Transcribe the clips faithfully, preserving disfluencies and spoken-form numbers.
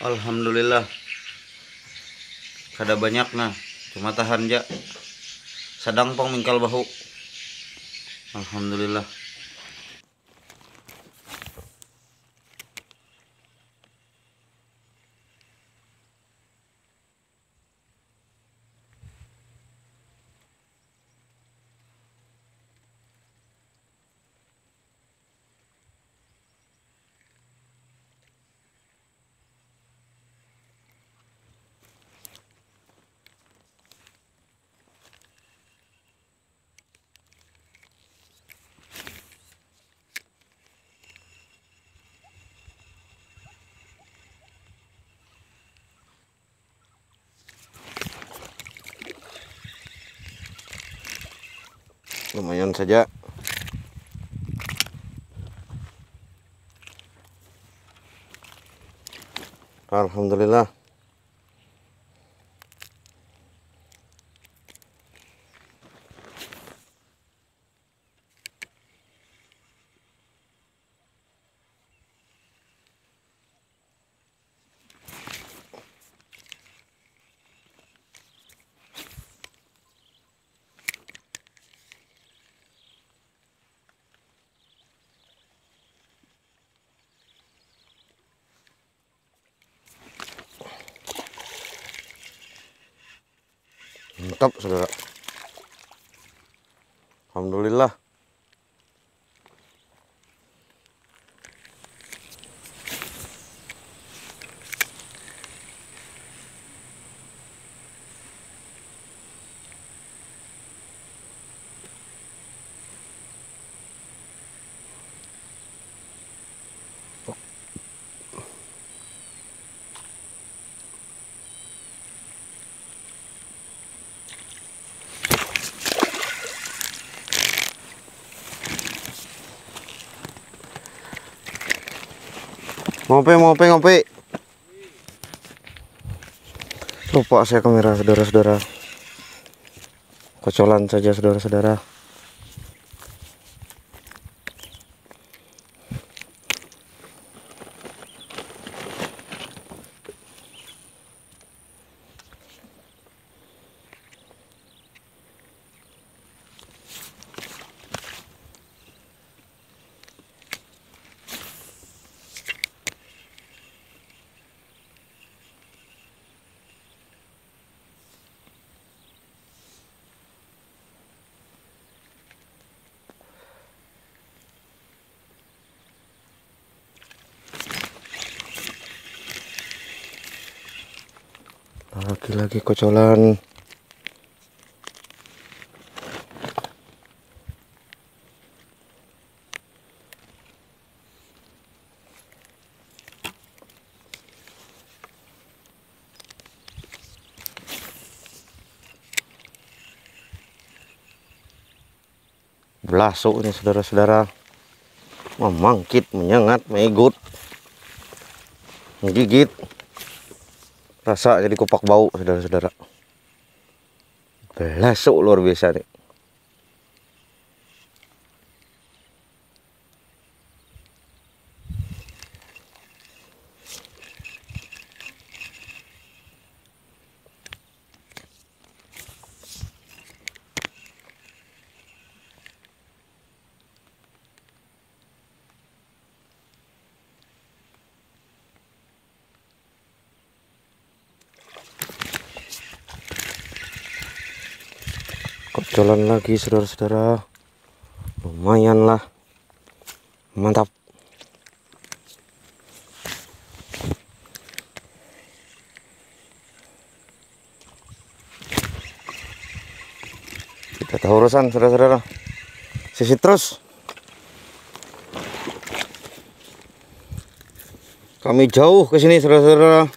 Alhamdulillah kada banyak nah, cuma tahan ja sadang pong mingkal bahu. Alhamdulillah. Lumayan saja. Alhamdulillah. Mantap saudara. Alhamdulillah. Ngopi, ngopi, ngopi. Lupa saya kamera, saudara-saudara. Kocolan saja, saudara-saudara. Lagi-lagi kocolan. Belasuk ini saudara-saudara. Memangkit, menyengat, megut, menggigit. Rasa jadi kupak bau saudara-saudara. Belasuk luar biasa nih. Kocolan lagi saudara-saudara. Lumayan lah. Mantap. Kita tahu urusan saudara-saudara. Sisi terus. Kami jauh ke sini saudara-saudara.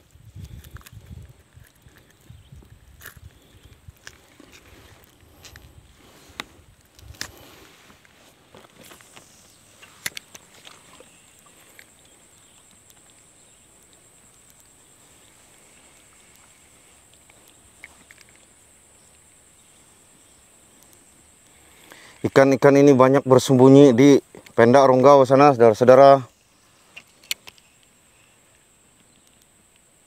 Ikan-ikan ini banyak bersembunyi di pendak Ronggau sana, saudara-saudara.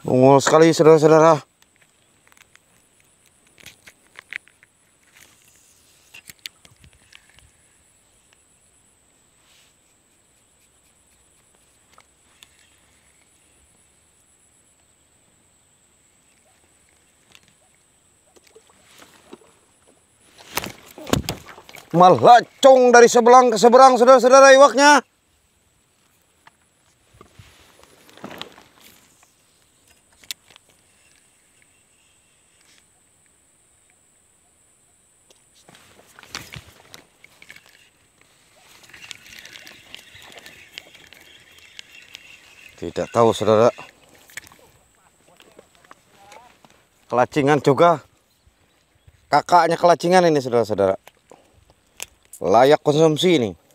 Ungul sekali saudara-saudara. Melacung dari sebelang ke seberang saudara-saudara iwaknya. Tidak tahu saudara. Kelacingan juga. Kakaknya kelacingan ini saudara-saudara. Layak konsumsi ini.